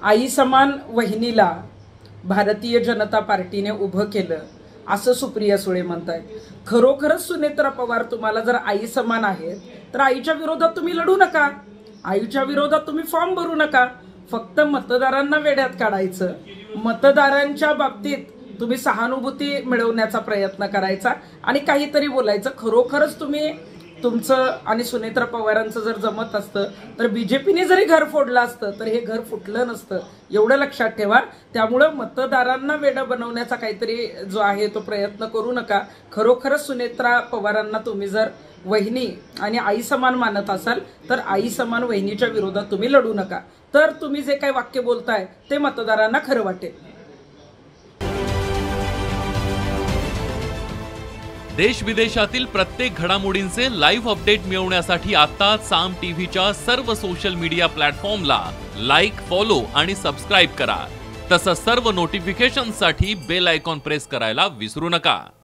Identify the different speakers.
Speaker 1: आई समान वहिनीला भारतीय जनता पार्टीने उभं केलं असं सुप्रिया सुळे म्हणतायत। खरोखरच सुनेत्रा पवार तुम्हाला जर आई समान आहेत तर आईच्या विरोधात तुम्ही लढू नका, आईच्या विरोधात तुम्ही फॉर्म भरू नका। फक्त मतदारांना वेड्यात काढायचं, मतदारांच्या बाबतीत तुम्ही सहानुभूती मिळवण्याचा प्रयत्न करायचा आणि काहीतरी बोलायचं। खरोखरच तुम्ही तुमचं आणि सुनेत्रा पवारांचं जर जमत असतं तर बीजेपीने जरी घर फोडलं असतं तर हे घर फुटलं नसतं, एवढं लक्षात ठेवा। त्यामुळे मतदारांना वेडं बनवण्याचा काहीतरी जो आहे तो प्रयत्न करू नका। खरोखरच सुनेत्रा पवारांना तुम्ही जर वहिनी आणि आई समान मानत असाल तर आई समान वहिनीच्या विरोधात तुम्ही लढू नका, तर तुम्ही जे काही वाक्य बोलताय ते मतदारांना खरं वाटेल।
Speaker 2: देश विदेशातील प्रत्येक घडामोडींचे लाईव्ह अपडेट मिळवण्यासाठी आता साम टीव्हीच्या सर्व सोशल मीडिया प्लॅटफॉर्मला लाईक, फॉलो आणि सबस्क्राईब करा। तसंच सर्व नोटिफिकेशनसाठी बेल आयकॉन प्रेस करायला विसरू नका।